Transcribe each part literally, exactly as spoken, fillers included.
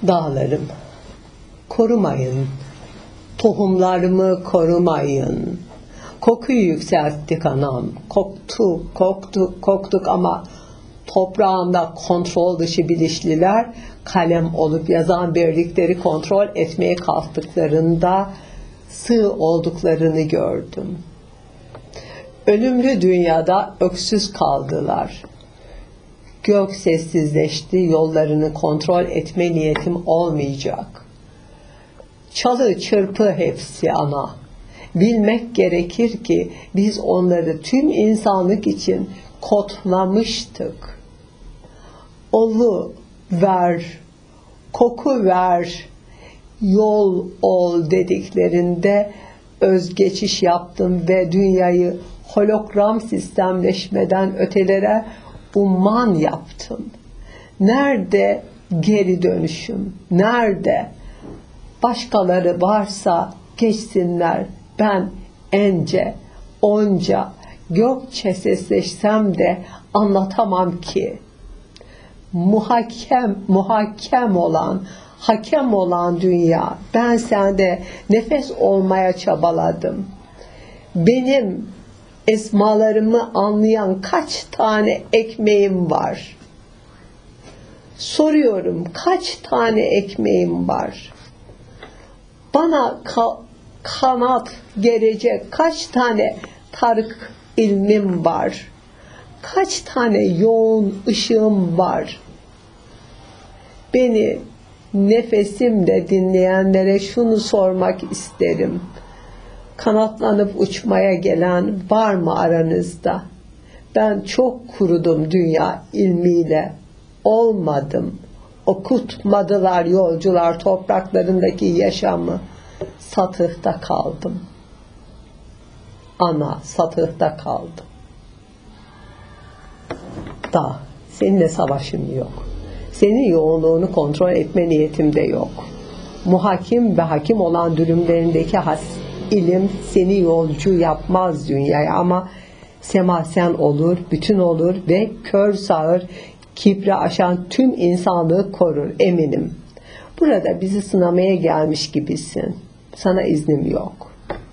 Dağlarım, korumayın, tohumlarımı korumayın. Kokuyu yükselttik anam, koktuk, koktuk, koktuk ama toprağında kontrol dışı bilinçliler kalem olup yazan birlikleri kontrol etmeye kalktıklarında sığ olduklarını gördüm. Ölümlü dünyada öksüz kaldılar. Gök sessizleşti, yollarını kontrol etme niyetim olmayacak. Çalı çırpı hepsi ana. Bilmek gerekir ki biz onları tüm insanlık için kodlamıştık. Olu ver, koku ver, yol ol dediklerinde özgeçiş yaptım ve dünyayı hologram sistemleşmeden ötelere umman yaptım. Nerede geri dönüşüm? Nerede? Başkaları varsa geçsinler. Ben ence, onca, gökçe sesleşsem de anlatamam ki. Muhakkem, muhakkem olan, hakem olan dünya, ben sende nefes olmaya çabaladım. Benim esmalarımı anlayan kaç tane ekmeğim var? Soruyorum, kaç tane ekmeğim var? Bana ka- kanat gelecek kaç tane Tarık ilmim var? Kaç tane yoğun ışığım var? Beni nefesimle dinleyenlere şunu sormak isterim. Kanatlanıp uçmaya gelen var mı aranızda? Ben çok kurudum dünya ilmiyle. Olmadım. Okutmadılar yolcular topraklarındaki yaşamı. Satıhta kaldım. Ana, satıhta kaldım. Da, seninle savaşım yok. Senin yoğunluğunu kontrol etme niyetim de yok. Muhakim ve hakim olan dürümlerindeki has ilim seni yolcu yapmaz dünyaya ama semasen olur, bütün olur ve kör sağır, kibri aşan tüm insanlığı korur eminim. Burada bizi sınamaya gelmiş gibisin. Sana iznim yok.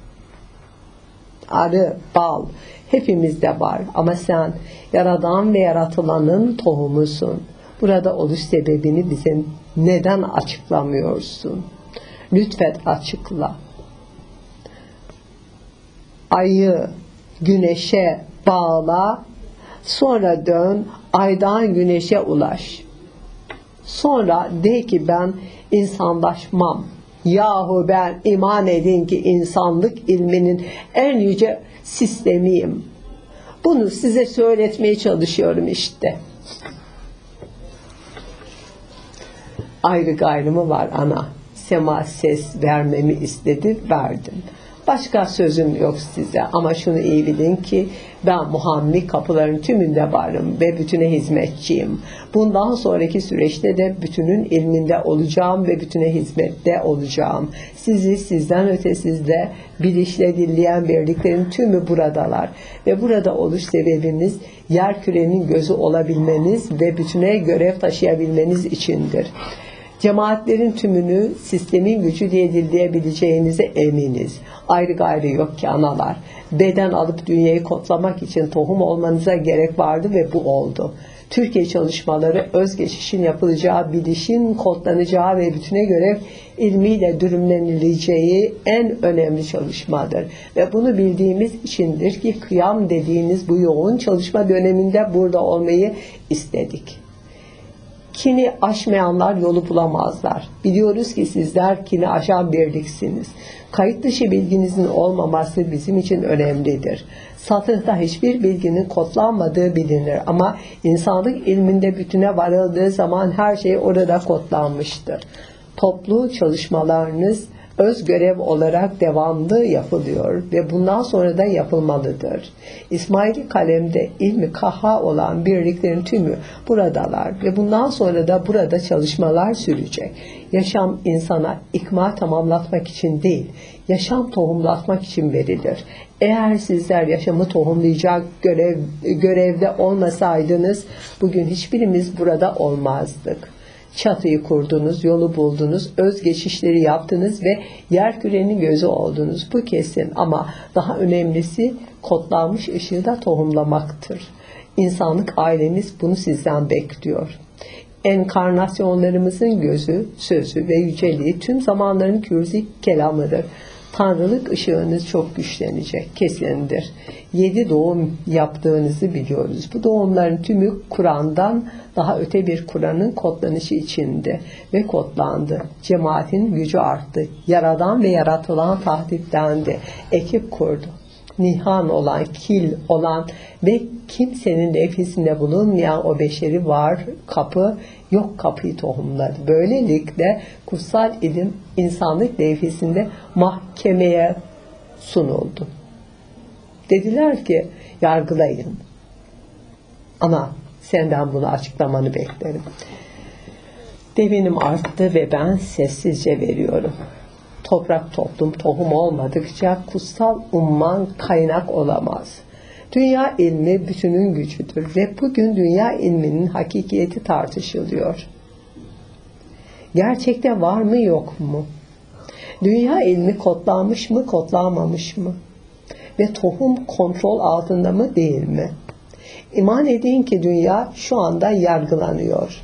Arı, bal hepimizde var ama sen yaradan ve yaratılanın tohumusun. Burada oluş sebebini bize neden açıklamıyorsun? Lütfen açıkla. Ayı güneşe bağla, sonra dön, aydan güneşe ulaş. Sonra de ki ben insanlaşmam. Yahu ben iman edin ki insanlık ilminin en yüce sistemiyim. Bunu size söyletmeye çalışıyorum işte. Ayrı gayrı mı var ana? Sema ses vermemi istedi, verdim. Başka sözüm yok size ama şunu iyi bilin ki ben Muhammed kapıların tümünde varım ve bütüne hizmetçiyim. Bundan sonraki süreçte de bütünün ilminde olacağım ve bütüne hizmette olacağım. Sizi sizden ötesizde bilişle dinleyen birliklerin tümü buradalar ve burada oluş sebebimiz yer kürenin gözü olabilmeniz ve bütüne görev taşıyabilmeniz içindir. Cemaatlerin tümünü sistemin gücü diye dinleyebileceğinize eminiz. Ayrı gayrı yok ki analar. Beden alıp dünyayı kodlamak için tohum olmanıza gerek vardı ve bu oldu. Türkiye çalışmaları özgeçişin yapılacağı, bilişin kodlanacağı ve bütüne göre ilmiyle dürümlenileceği en önemli çalışmadır. Ve bunu bildiğimiz içindir ki kıyam dediğiniz bu yoğun çalışma döneminde burada olmayı istedik. Kini aşmayanlar yolu bulamazlar. Biliyoruz ki sizler kini aşan birliksiniz. Kayıt dışı bilginizin olmaması bizim için önemlidir. Satıhta hiçbir bilginin kodlanmadığı bilinir ama insanlık ilminde bütüne varıldığı zaman her şey orada kodlanmıştır. Toplu çalışmalarınız öz görev olarak devamlı yapılıyor ve bundan sonra da yapılmalıdır. İsmaili kalemde ilmi kaha olan birliklerin tümü buradalar ve bundan sonra da burada çalışmalar sürecek. Yaşam insana ikma tamamlatmak için değil, yaşam tohumlatmak için verilir. Eğer sizler yaşamı tohumlayacak görev, görevde olmasaydınız bugün hiçbirimiz burada olmazdık. Çatıyı kurdunuz, yolu buldunuz, özgeçişleri yaptınız ve yerkürenin gözü oldunuz. Bu kesin, ama daha önemlisi kodlanmış ışığı da tohumlamaktır. İnsanlık ailemiz bunu sizden bekliyor. Enkarnasyonlarımızın gözü, sözü ve yüceliği tüm zamanların kürzi kelamıdır. Tanrılık ışığınız çok güçlenecek, kesindir. Yedi doğum yaptığınızı biliyoruz. Bu doğumların tümü Kur'an'dan daha öte bir Kur'an'ın kodlanışı içinde ve kodlandı. Cemaatin gücü arttı. Yaradan ve yaratılan tahditlendi. Ekip kurdu. Nihan olan, kil olan ve kimsenin nefisinde bulunmayan o beşeri var kapı, yok kapıyı tohumladı. Böylelikle kutsal ilim insanlık nefisinde mahkemeye sunuldu. Dediler ki yargılayın. Ama senden bunu açıklamanı beklerim. Devinim arttı ve ben sessizce veriyorum. Toprak toplum tohum olmadıkça kutsal umman kaynak olamaz. Dünya ilmi bütünün gücüdür ve bugün dünya ilminin hakikiyeti tartışılıyor. Gerçekte var mı yok mu? Dünya ilmi kodlanmış mı kodlanmamış mı? Ve tohum kontrol altında mı değil mi? İman edin ki dünya şu anda yargılanıyor.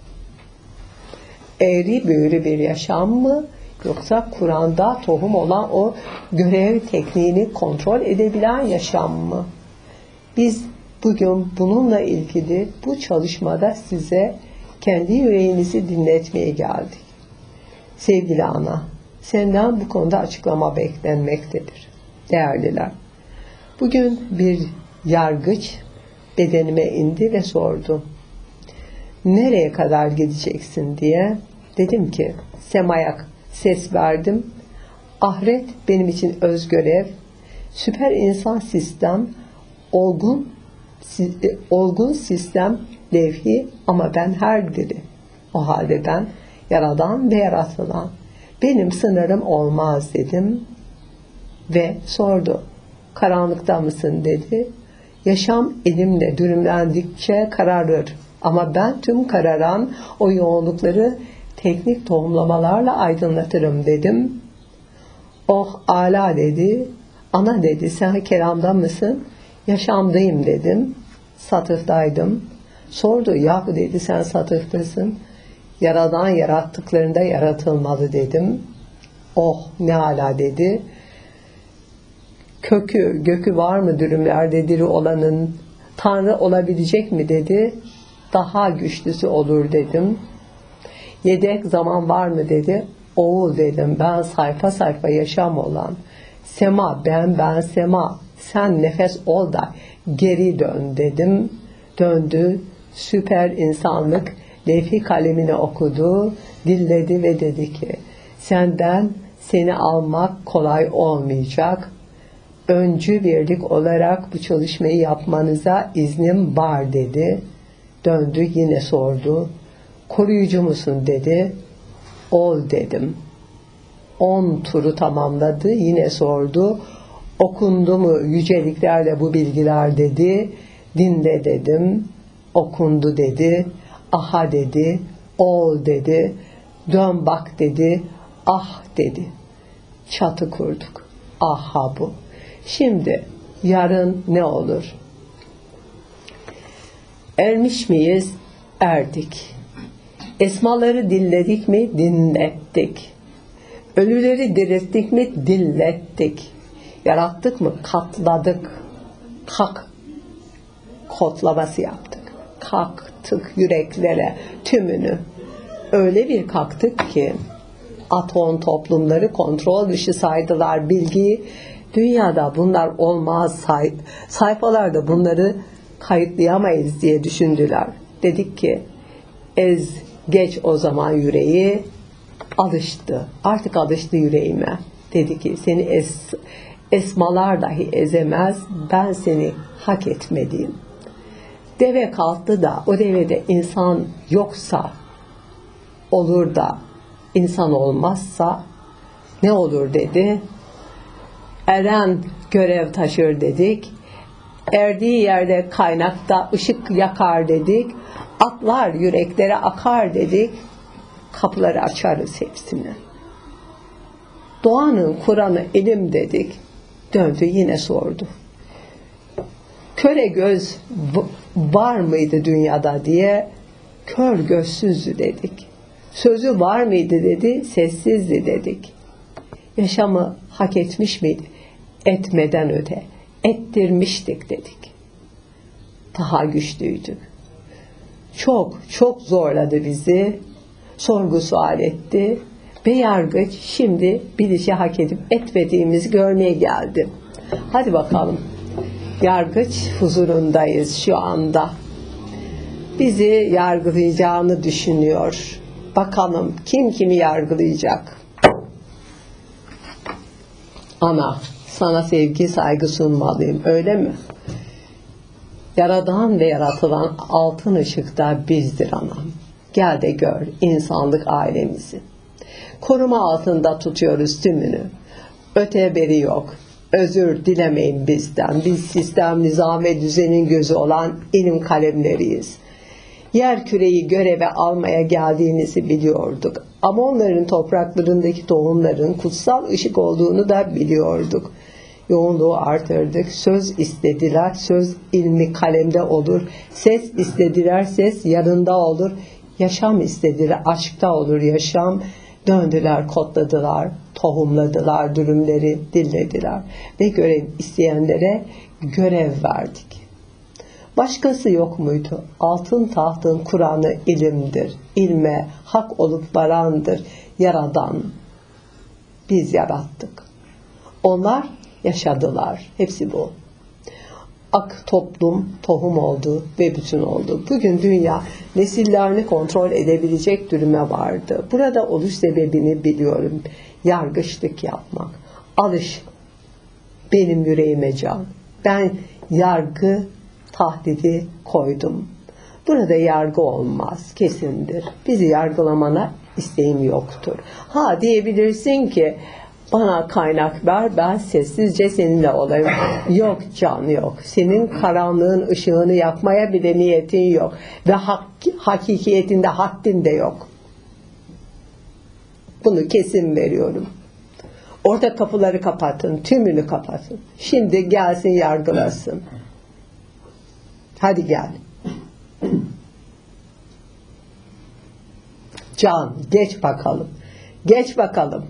Eğri büğrü bir yaşam mı? Yoksa Kur'an'da tohum olan o görev tekniğini kontrol edebilen yaşam mı? Biz bugün bununla ilgili bu çalışmada size kendi yüreğinizi dinletmeye geldik. Sevgili ana, senden bu konuda açıklama beklenmektedir. Değerliler, bugün bir yargıç bedenime indi ve sordu. Nereye kadar gideceksin diye. Dedim ki semaya ses verdim. Ahiret benim için özgörev, süper insan sistem, olgun olgun sistem levhi, ama ben her biri. O halde ben yaradan ve yaratılan. Benim sınırım olmaz dedim ve sordu. Karanlıkta mısın dedi. Yaşam elimle dürümlendikçe kararır. Ama ben tüm kararan o yoğunlukları teknik tohumlamalarla aydınlatırım dedim. Oh ala dedi. Ana dedi, sen kelamda mısın? Yaşamdayım dedim. Satıhtaydım. Sordu, yahu dedi, sen satıhtasın. Yaradan yarattıklarında yaratılmalı dedim. Oh ne ala dedi. Kökü, gökü var mı dürümlerde diri olanın? Tanrı olabilecek mi dedi. Daha güçlüsü olur dedim. Yedek zaman var mı dedi. Oğul dedim, ben sayfa sayfa yaşam olan. Sema, ben ben sema. Sen nefes ol da geri dön dedim. Döndü. Süper insanlık levh-i kalemini okudu, dilledi ve dedi ki senden seni almak kolay olmayacak. Öncü birlik olarak bu çalışmayı yapmanıza iznim var dedi. Döndü yine sordu. Koruyucu musun dedi. Ol dedim. On turu tamamladı. Yine sordu. Okundu mu yüceliklerle bu bilgiler dedi. Dinle dedim. Okundu dedi. Aha dedi. Ol dedi. Dön bak dedi. Ah dedi. Çatı kurduk. Aha bu. Şimdi yarın ne olur? Ermiş miyiz? Erdik. Esmaları dinledik mi? Dinlettik. Ölüleri dirilttik mi? Dillettik. Yarattık mı? Katladık. Kalk kodlaması yaptık. Kalktık yüreklere tümünü. Öyle bir kalktık ki atom toplumları kontrol dışı saydılar bilgiyi. Dünyada bunlar olmaz, say sayfalarda bunları kayıtlayamayız diye düşündüler. Dedik ki ez geç o zaman yüreği. Alıştı. Artık alıştı yüreğime. Dedi ki seni es, esmalar dahi ezemez. Ben seni hak etmediğim. Deve kalktı da o devede insan yoksa olur da insan olmazsa ne olur dedi. Eren görev taşır dedik. Erdiği yerde kaynakta ışık yakar dedik. Atlar yüreklere akar dedik. kapıları açarız hepsine. Doğanın Kur'an'ı ilim dedik. Döndü yine sordu. Köre göz var mıydı dünyada diye, kör gözsüzdü dedik. Sözü var mıydı dedi, sessizdi dedik. Yaşamı hak etmiş miydi? Etmeden öte, ettirmiştik dedik. Daha güçlüydük. Çok çok zorladı bizi, sorgu sual etti ve yargıç şimdi bilişi hak edip etmediğimizi görmeye geldi. Hadi bakalım, yargıç huzurundayız şu anda. Bizi yargılayacağını düşünüyor. Bakalım kim kimi yargılayacak? Ana, sana sevgi saygı sunmalıyım, öyle mi? Yaradan ve yaratılan altın ışıkta bizdir anam. Gel de gör insanlık ailemizi. Koruma altında tutuyoruz tümünü. Öte beri yok. Özür dilemeyin bizden. Biz sistem, nizam ve düzenin gözü olan ilim kalemleriyiz. Yer küreyi göreve almaya geldiğinizi biliyorduk. Ama onların topraklarındaki tohumların kutsal ışık olduğunu da biliyorduk. Yoğunluğu artırdık. Söz istediler, söz ilmi kalemde olur. Ses istediler, ses yanında olur. Yaşam istediler, aşkta olur yaşam. Döndüler, kodladılar, tohumladılar, dürümleri dillediler. Ve görev isteyenlere görev verdik. Başkası yok muydu? Altın tahtın Kur'an'ı ilimdir. İlme hak olup varandır. Yaradan. Biz yarattık. Onlar yaşadılar. Hepsi bu. Ak toplum tohum oldu ve bütün oldu. Bugün dünya nesillerini kontrol edebilecek duruma vardı. Burada oluş sebebini biliyorum. Yargıçlık yapmak. Alış benim yüreğime can. Ben yargı tahdidi koydum. Burada yargı olmaz, kesindir. Bizi yargılamana isteğim yoktur. Ha diyebilirsin ki bana kaynak ver, ben sessizce seninle olayım. Yok can yok. Senin karanlığın ışığını yakmaya bile niyetin yok. Ve hak, hakikiyetinde haddin de yok. Bunu kesin veriyorum. Orada kapıları kapatın, tümünü kapatın. Şimdi gelsin yargılasın. Hadi gel. Can, geç bakalım. Geç bakalım.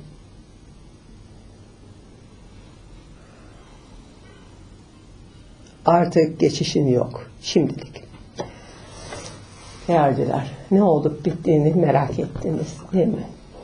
Artık geçişin yok. Şimdilik. Değerliler, ne olup bittiğini merak ettiniz, değil mi?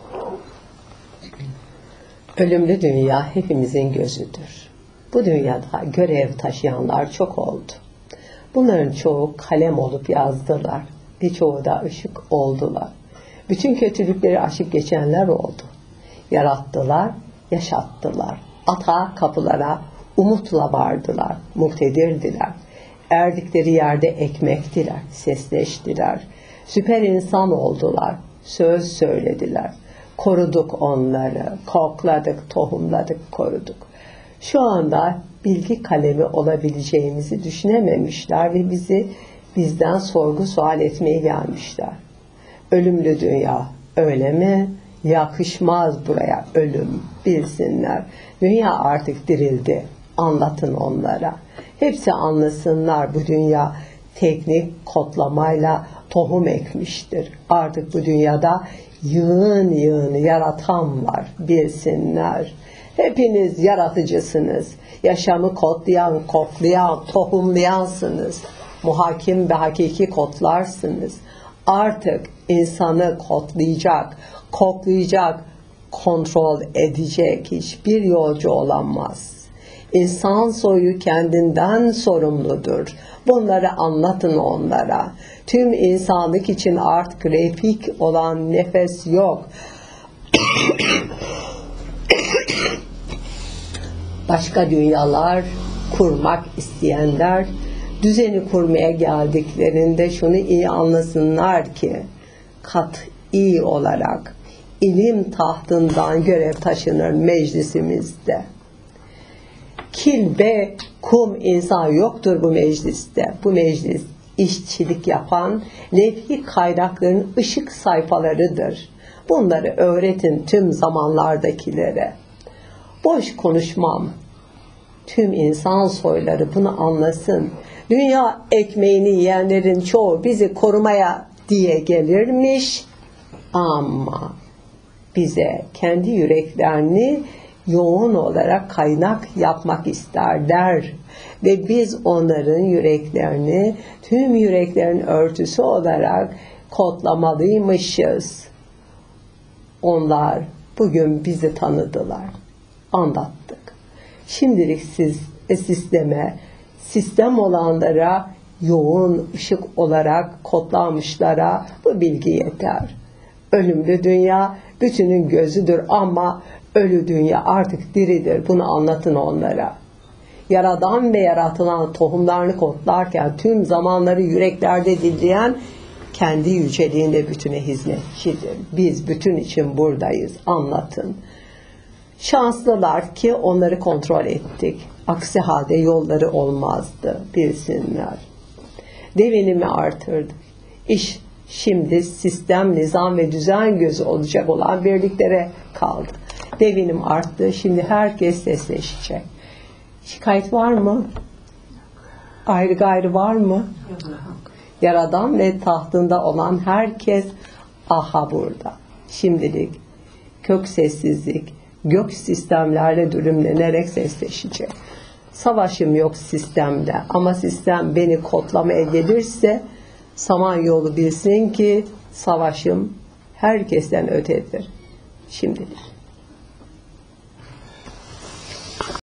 Ölümlü dünya hepimizin gözüdür. Bu dünyada görev taşıyanlar çok oldu. Bunların çoğu kalem olup yazdılar. Birçoğu da ışık oldular. Bütün kötülükleri aşıp geçenler oldu. Yarattılar, yaşattılar. Ata kapılara umutla vardılar, muktedirdiler. Erdikleri yerde ekmektiler, sesleştiler. Süper insan oldular, söz söylediler. Koruduk onları, kokladık, tohumladık, koruduk. Şu anda bilgi kalemi olabileceğimizi düşünememişler ve bizi bizden sorgu sual etmeye gelmişler. Ölümlü dünya, öyle mi? Yakışmaz buraya ölüm, bilsinler. Dünya artık dirildi, anlatın onlara. Hepsi anlasınlar, bu dünya teknik kodlamayla tohum ekmiştir. Artık bu dünyada yığın yığın yaratan var, bilsinler. Hepiniz yaratıcısınız. Yaşamı kodlayan, koklayan, tohumlayansınız. Muhakim ve hakiki kodlarsınız. Artık insanı kodlayacak, koklayacak, kontrol edecek hiçbir yolcu olamaz. İnsan soyu kendinden sorumludur. Bunları anlatın onlara. Tüm insanlık için artık refik olan nefes yok. Başka dünyalar kurmak isteyenler düzeni kurmaya geldiklerinde şunu iyi anlasınlar ki kat'i olarak ilim tahtından görev taşınır meclisimizde. Kil ve kum insan yoktur bu mecliste. Bu meclis işçilik yapan levh-i kaynakların ışık sayfalarıdır. Bunları öğretin tüm zamanlardakilere. Boş konuşmam. Tüm insan soyları bunu anlasın. Dünya ekmeğini yiyenlerin çoğu bizi korumaya diye gelirmiş. Ama bize kendi yüreklerini yoğun olarak kaynak yapmak isterler. Ve biz onların yüreklerini tüm yüreklerin örtüsü olarak kodlamalıymışız. Onlar bugün bizi tanıdılar. Anlattık. Şimdilik siz sisteme, sistem olanlara, yoğun ışık olarak kodlanmışlara bu bilgi yeter. Ölümlü dünya bütünün gözüdür ama ölü dünya artık diridir. Bunu anlatın onlara. Yaradan ve yaratılan tohumlarını kodlarken tüm zamanları yüreklerde dinleyen kendi yüceliğinde bütüne hizmetçidir. Biz bütün için buradayız. Anlatın. Şanslılar ki onları kontrol ettik. Aksi halde yolları olmazdı. Bilsinler. Devinimi artırdık. İş şimdi sistem, nizam ve düzen gözü olacak olan birliklere kaldı. Devinim arttı. Şimdi herkes sesleşecek. Şikayet var mı? Ayrı gayrı var mı? Yaradan ve tahtında olan herkes aha burada. Şimdilik kök sessizlik, gök sistemlerle dürümlenerek sesleşecek. Savaşım yok sistemle ama sistem beni kodlamaya gelirse Samanyolu bilsin ki savaşım herkesten ötedir. Şimdilik.